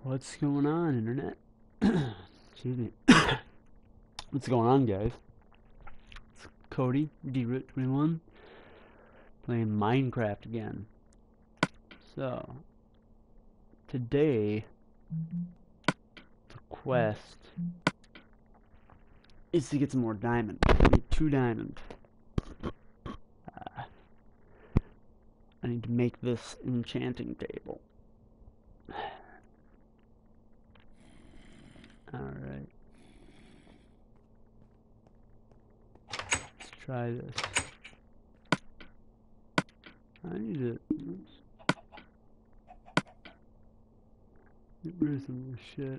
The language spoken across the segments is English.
What's going on, internet? Excuse me. What's going on, guys? It's Cody, DRoot21, playing Minecraft again. So, today, the quest is to get some more diamond. I need 2 diamond. I need to make this enchanting table. Alright. Let's try this. I need to get rid of some of this shit.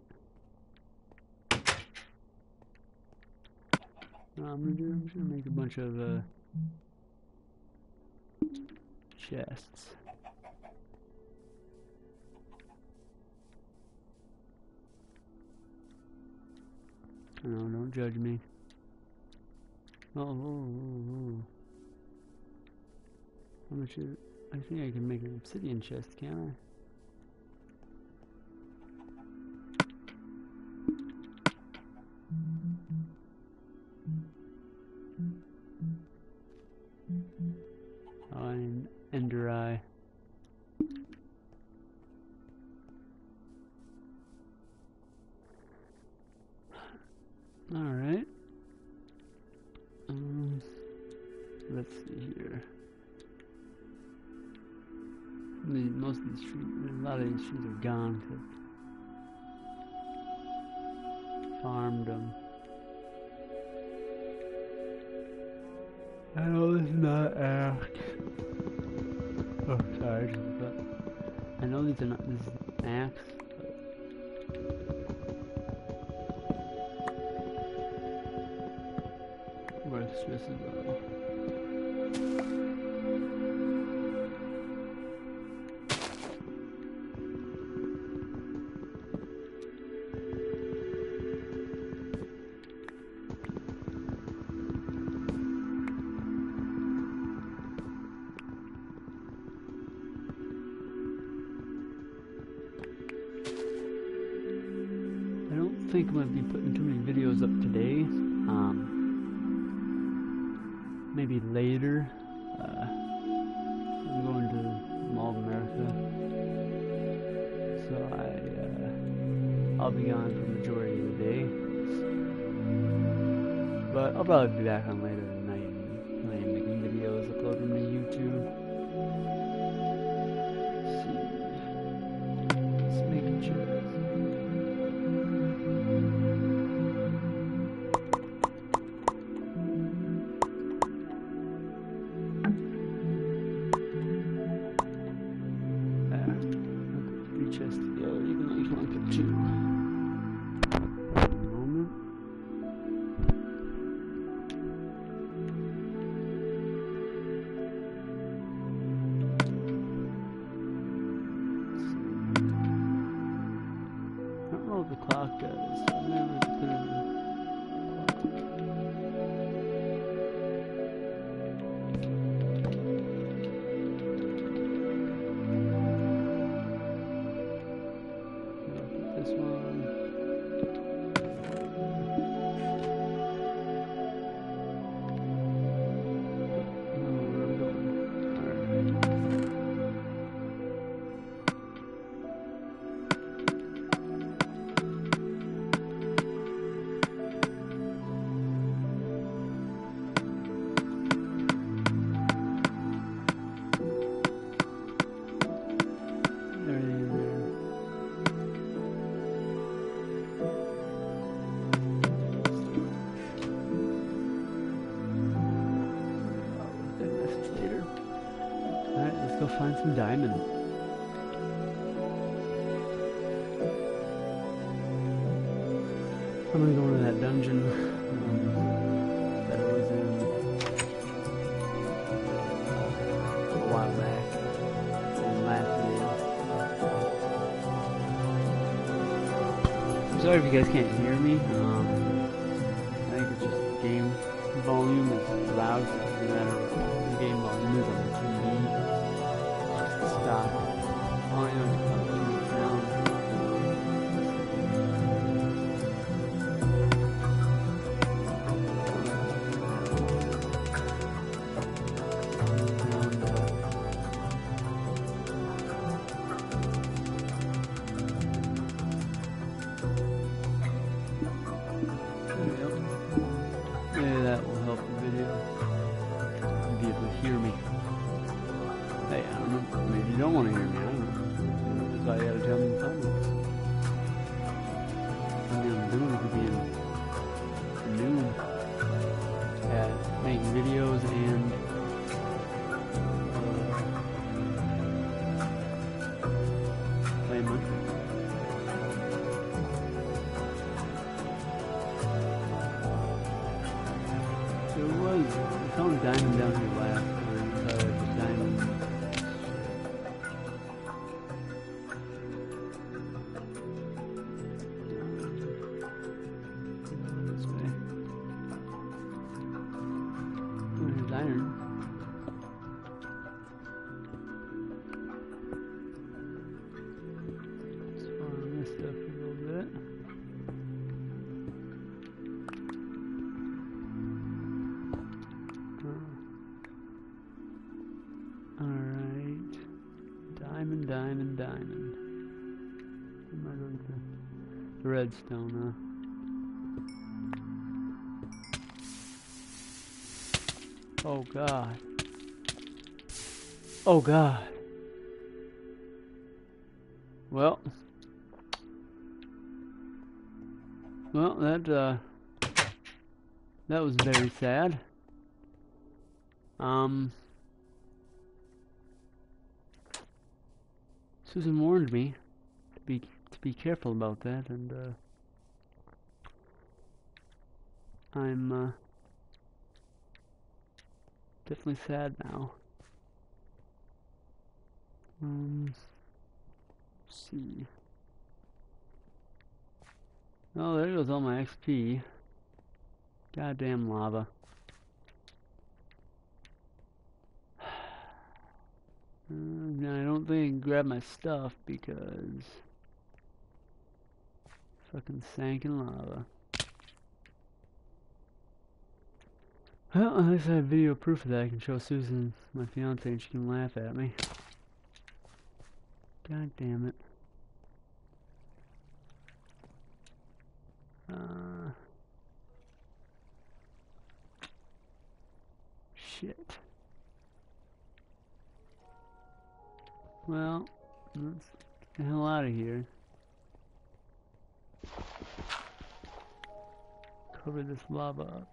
I'm just gonna make a bunch of chests. No, don't judge me. Oh. How much is it? I think I can make an obsidian chest, can't I? Oh, and ender eye. Alright. Let's see here. Most of these trees, a lot of these trees are gone because I farmed them. I know this is not axe. Oh, sorry, just thought. I know these are not. This is an axe. Where's this as well? I think I'm going to be putting too many videos up today. Maybe later. I'm going to Mall of America, so I'll be gone for the majority of the day. But I'll probably be back on later tonight and making videos, upload them to YouTube. Let's see. Let's make a choice. Chest together, even though you can only put 2. One moment. I don't know what the clock does, so I'm gonna have to put it in the clock. This one. Where I'm going. Alright. Alright, let's go find some diamond. I'm gonna go into that dungeon that I was in a while back. Last video. I'm sorry if you guys can't hear me. I think it's just the game volume is loud. It doesn't matter what the game volume is on the TV. Stop. Oh, yeah, sound. disclaimer. There was, I found a diamond down here last time, but the diamond. This way. Oh, there's iron. Let's farm this stuff a little bit. Alright. Diamond. Am I going to the redstone, Oh god. Oh god. Well, that was very sad. Susan warned me to be careful about that, and I'm definitely sad now. Let's see. Oh, there goes all my XP. Goddamn lava. I don't think I can grab my stuff because fucking sank in lava. Well, at least I have video proof of that. I can show Susan, my fiance, and she can laugh at me. God damn it. Shit. Well, let's get the hell out of here. Cover this lava up.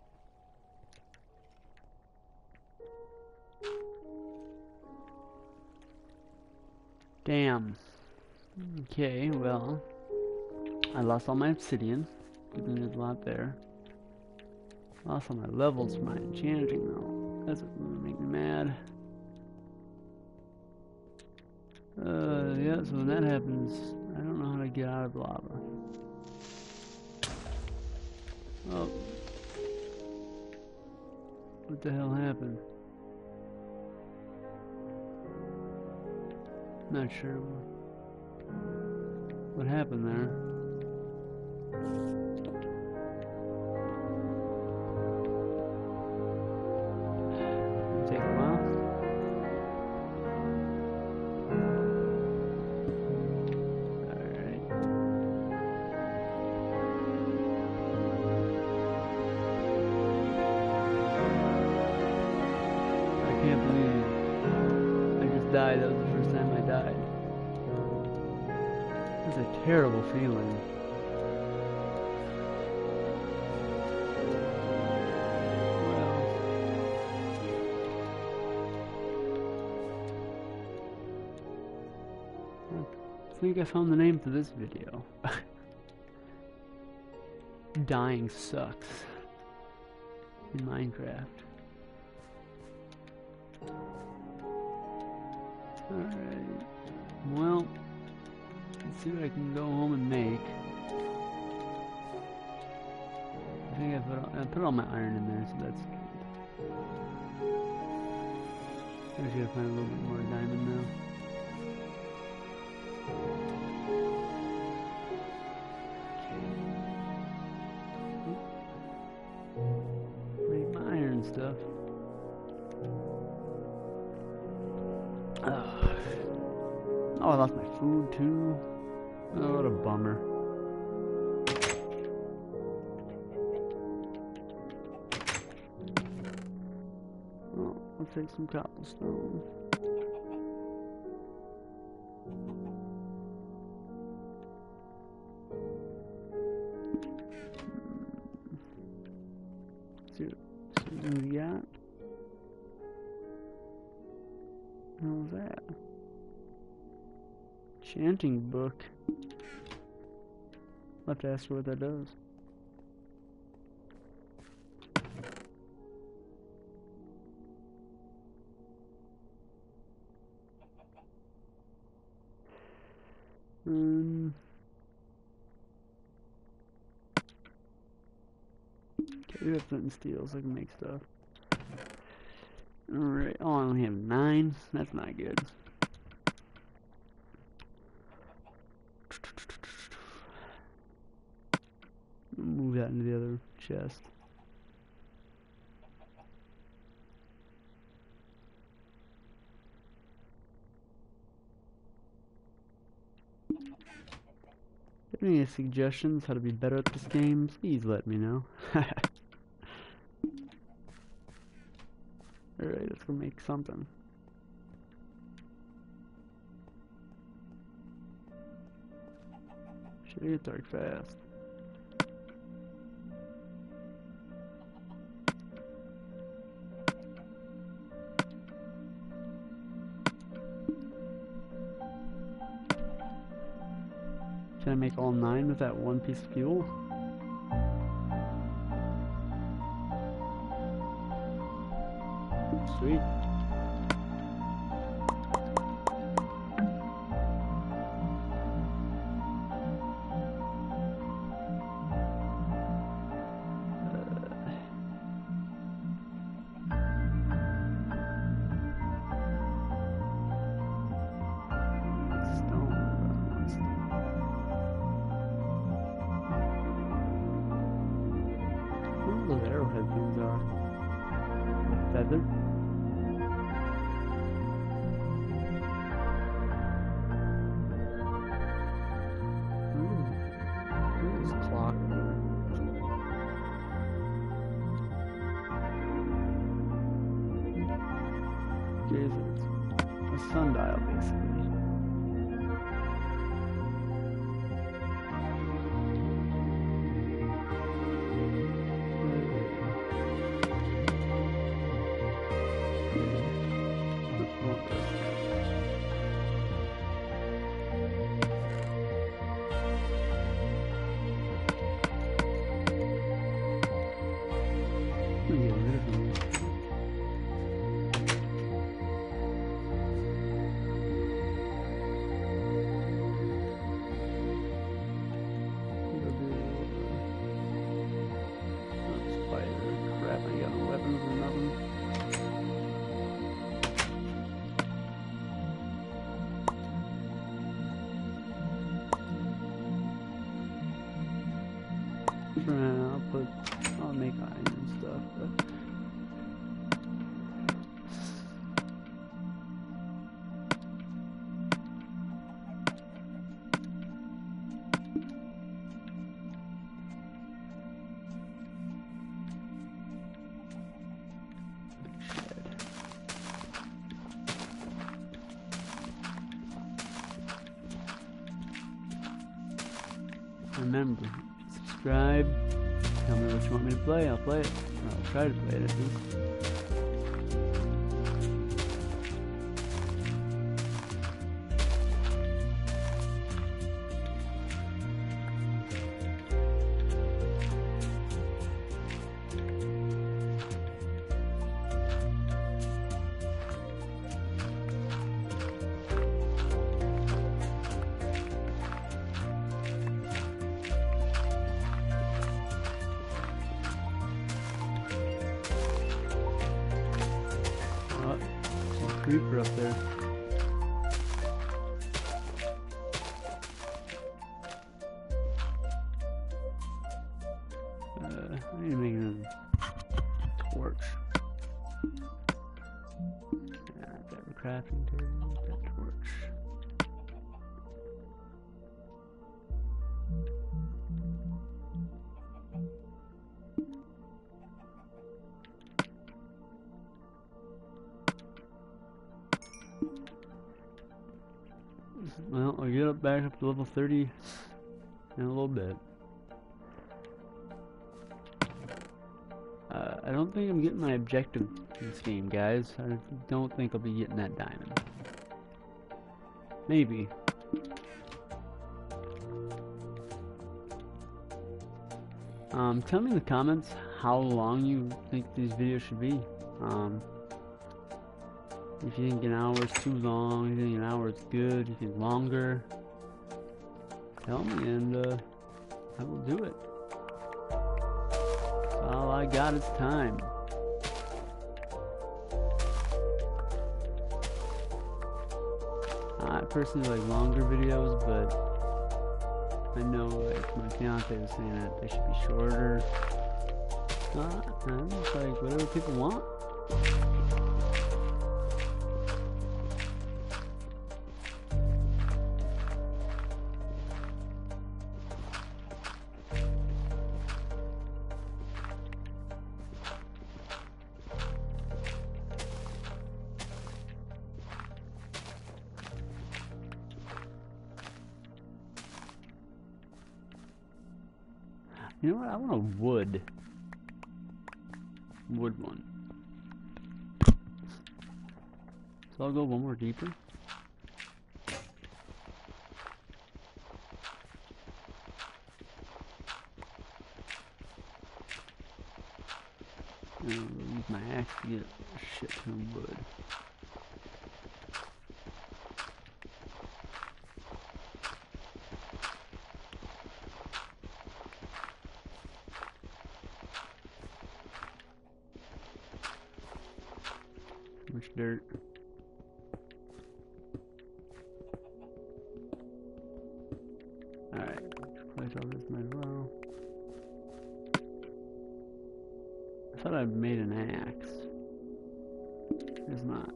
Damn. Okay, well, I lost all my obsidian. Good thing there's a lot there. Lost all my levels for my enchanting though. That's what really make me mad. Yeah, so when that happens, I don't know how to get out of lava. Oh. What the hell happened? Not sure what happened there. It'll take a while. Alright. I can't believe I just died. That was the first time I died. It's a terrible feeling. Well, I think I found the name for this video. Dying sucks in Minecraft. Alright. Well, let's see what I can go home and make. I think I put all my iron in there, so that's good. I just gotta find a little bit more diamond now. Okay. Make my iron stuff. Oh, I lost my food too. Oh, what a bummer. Well, let's take some cobblestone. See what we got. What was that? Enchanting book. I'll have to ask her what that does. Okay, we have flint and steel, so I can make stuff. Alright, oh, I only have 9. That's not good. Move that into the other chest. If you have any suggestions how to be better at this game, please let me know. Alright, let's go make something. Should get dark fast. Can I make all 9 with that one piece of fuel? Sweet. Those arrowhead things are. A feather? What is clock? Okay, so it's a sundial basically. I'll make iron and stuff, but remember, subscribe, tell me what you want me to play, I'll play it. Or I'll try to play it at least. Creeper up there. I need to make a torch. That crafting table, that torch. Well, I'll get up back up to level 30 in a little bit. I don't think I'm getting my objective in this game, guys. I don't think I'll be getting that diamond. Maybe. Tell me in the comments how long you think these videos should be. If you think an hour is too long, if you think an hour is good, you think longer, tell me and I will do it. All I got is time. I personally like longer videos, but I know like my fiance was saying that they should be shorter. It's like whatever people want. You know what? I want a wood one. So I'll go one more deeper. And I'll use my axe to get a shit ton of wood. Much dirt. Alright, place all this might as well. I thought I made an axe. It's not.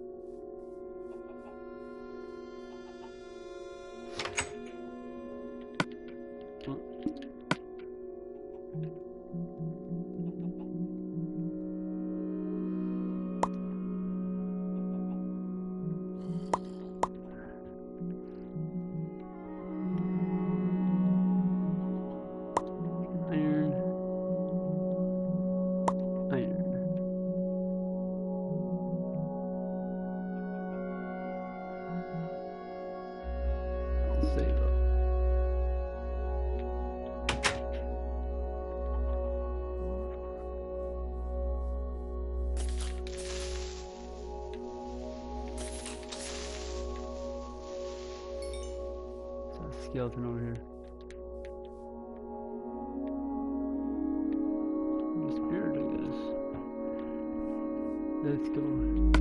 Skeleton over here. The spirit, I guess. Let's go.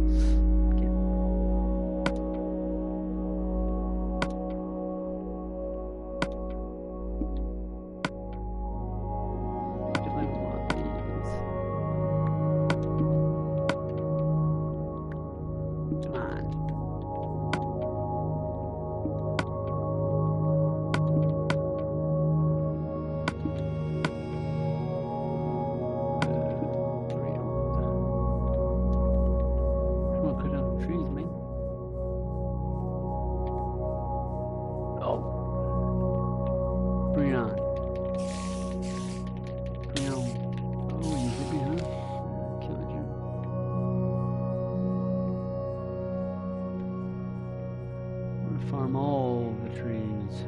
Farm all the trees.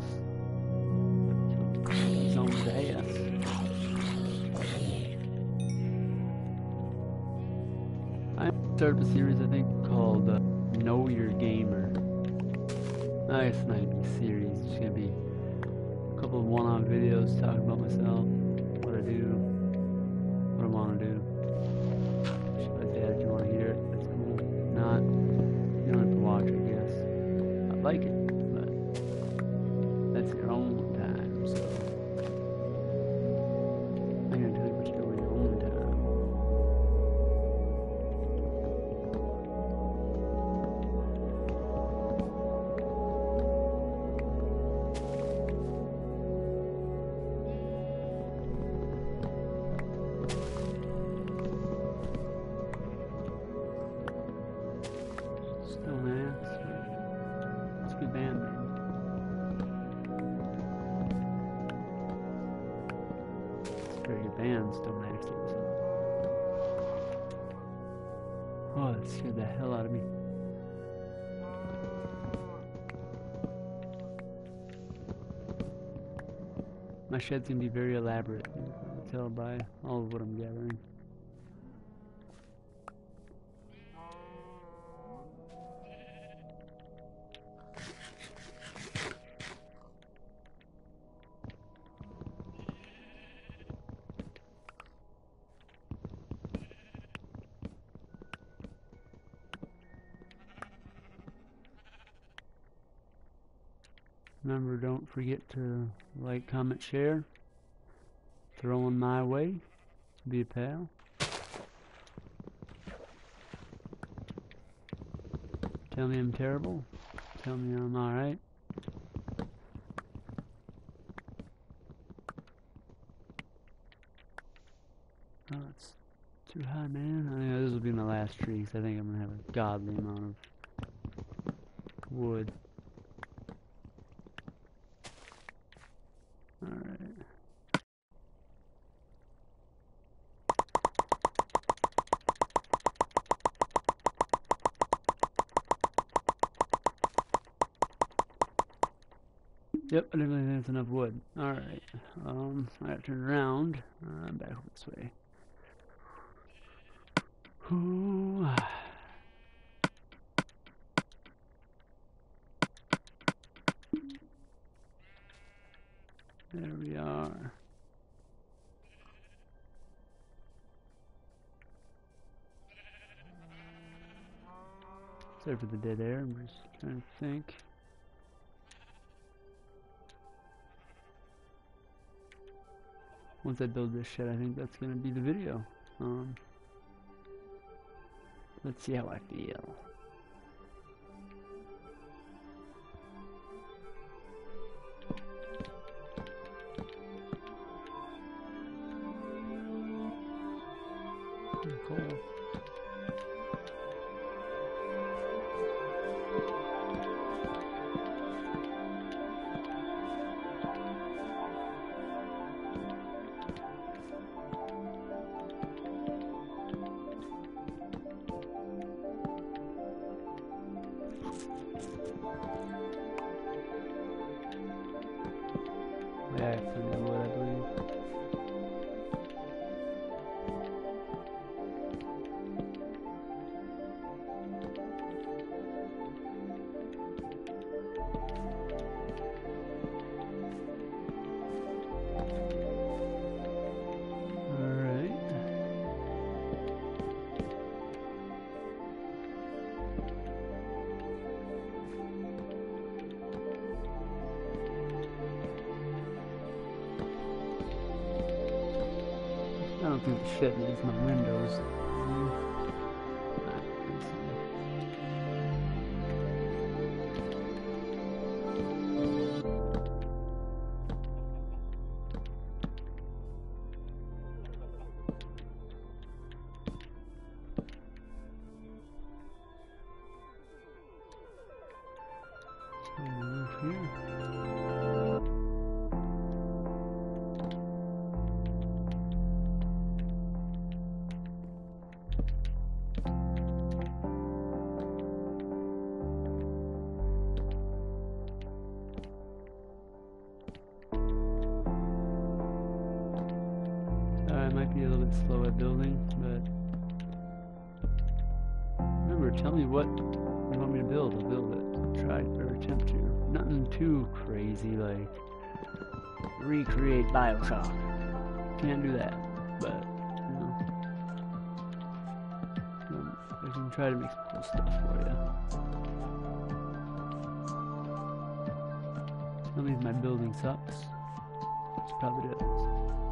He's on his ass. I started a series I think called Know Your Gamer. Nice, nice series. It's gonna be a couple of one-off videos talking about myself, what I do, what I want to do. Like that, if you want to hear it, that's cool. If not, you don't have to watch, I guess. I like it, but that's your own time, so I'm gonna tell you what you do in your own time. Bands don't actually. Oh, that scared the hell out of me. My shed's gonna be very elaborate. You can tell by all of what I'm gathering. Remember, don't forget to like, comment, share. Throw one my way. Be a pal. Tell me I'm terrible. Tell me I'm alright. Oh, it's too high, man. I think this will be my last tree, because I think I'm going to have a godly amount of wood. Alright. Yep, I didn't really think that's enough wood. Alright. I gotta turn around. I'm back this way. Ooh. There we are. Sorry for the dead air, I'm just trying to think. Once I build this shed, I think that's gonna be the video. Let's see how I feel. Cool. Yeah, I plenty of wood, I believe. I don't think the shed needs my windows. Roof here. I might be a little bit slow at building, but remember, tell me what you want me to build. I'll build it. Try or attempt to. Nothing too crazy like recreate Bioshock. Can't do that, but you know, I can try to make some cool stuff for you. Tell me if my building sucks. It probably does.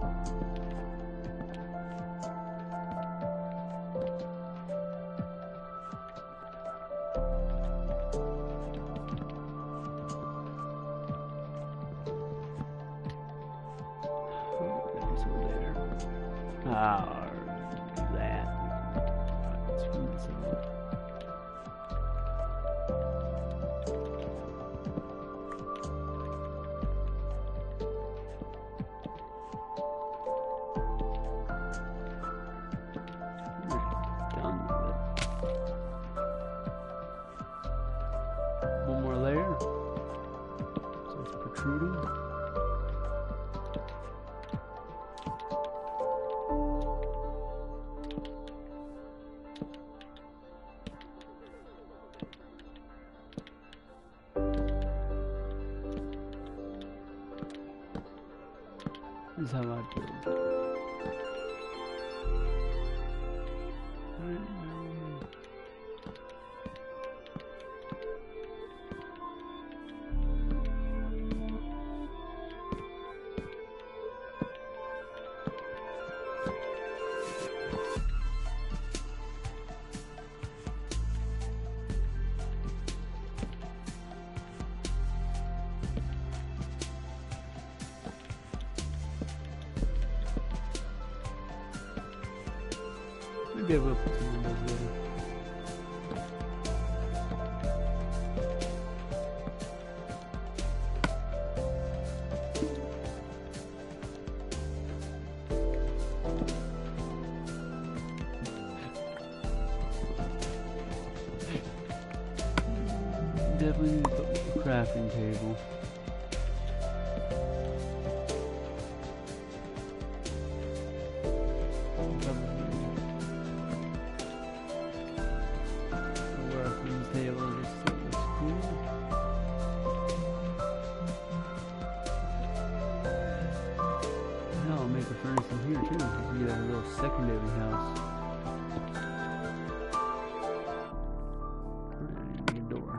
Or that. Let's screw this up. We're done with it. One more layer. So it's protruding. This is how I build. Alright, maybe I will put some windows later. Definitely need to put a crafting table. Secondary house. I need a door.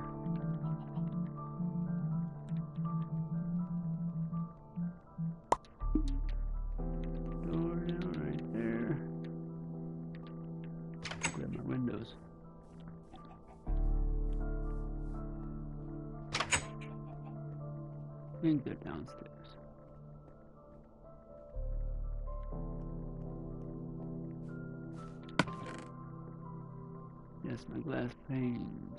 Door down right there. Grab my windows. I think they're downstairs. Yes, my glass panes.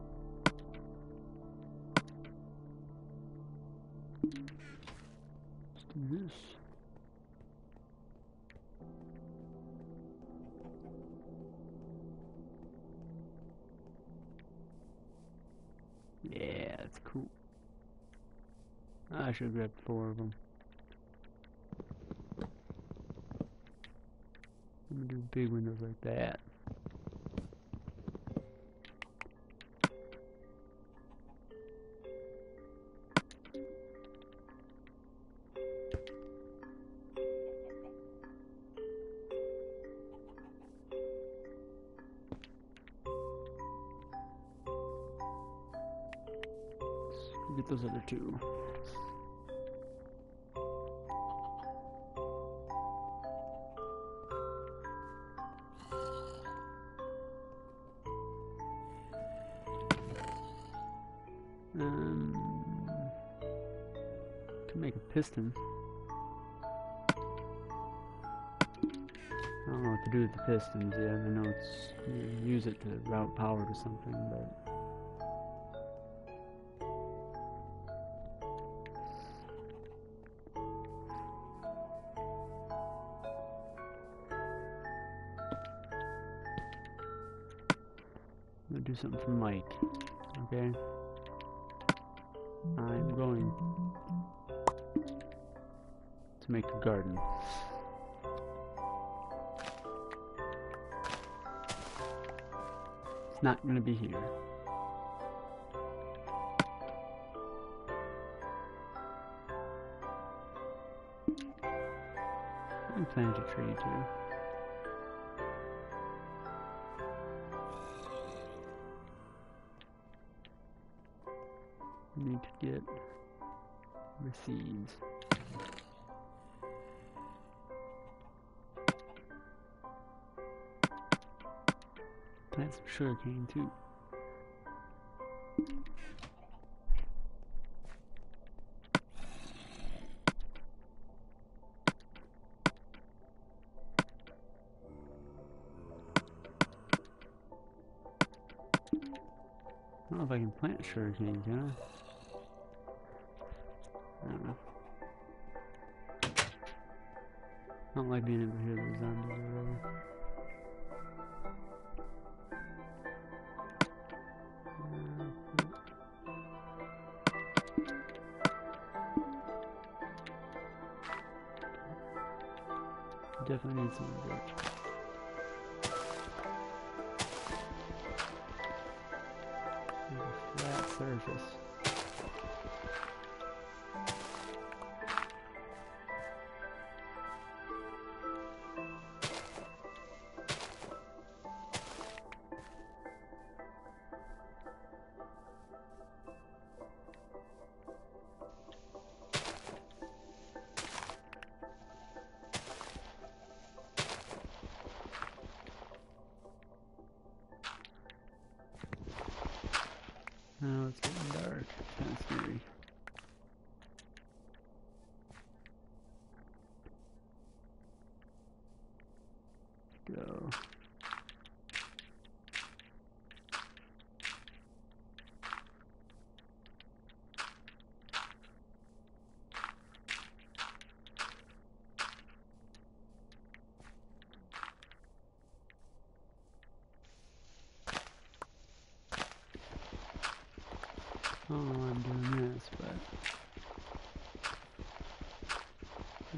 Let's do this. Yeah, that's cool. I should have grabbed 4 of them. I'm gonna do big windows like that. Get those other 2. Can make a piston. I don't know what to do with the pistons yet. I know it's you use it to route power to something, but I'm gonna do something for Mike. Okay? I'm going to make a garden. It's not gonna be here. I plant a tree too. Need to get the seeds. Plant some sugarcane too. I don't know if I can plant sugarcane, can I? I don't know. I don't like being able to hear the zombies or whatever. Definitely need some birch. There's a flat surface.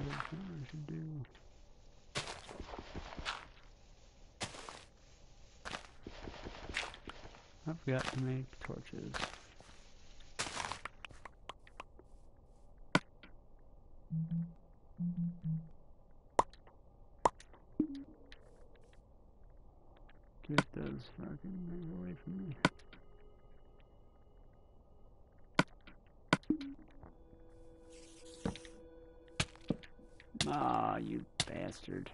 I should do. I forgot to make torches. Get those fucking things away from me. Ah, you bastard.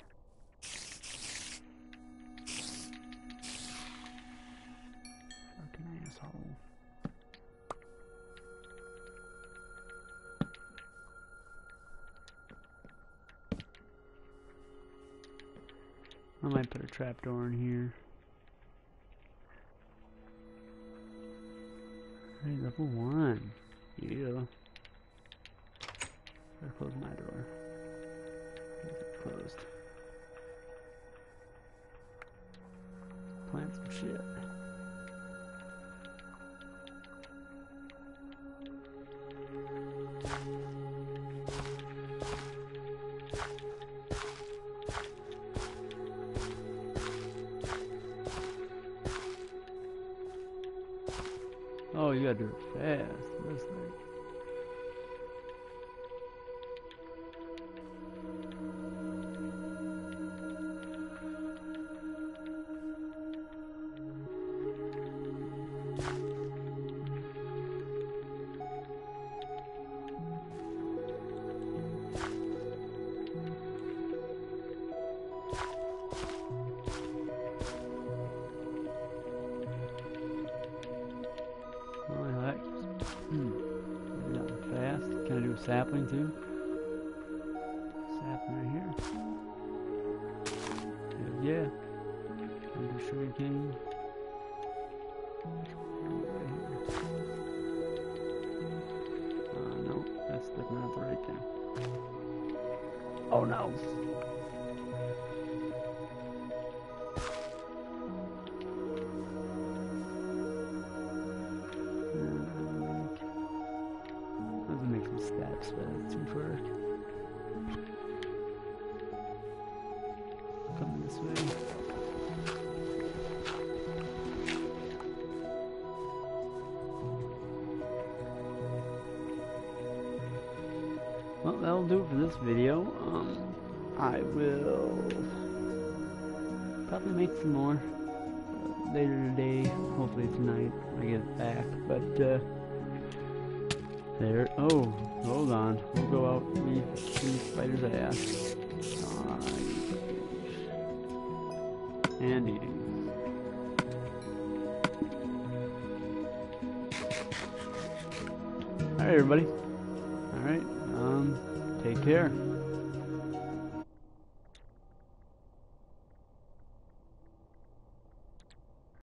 Fucking asshole. I might put a trapdoor in here. Hey, level 1. Yeah. Better close my door. It's closed. Plant some shit. Oh, you gotta do it fast. That's like. Can I do a sapling too? Sapling right here. Hell yeah. Can I do sugar cane? No, that's definitely not the right thing. Oh no! Steps, but it's too far. Coming this way. Well, that'll do it for this video. I will probably make some more later today. Hopefully tonight I get it back. But there. Oh, hold on. We'll go out and leave the spider's ass. And eating. Alright, everybody. Alright, take care.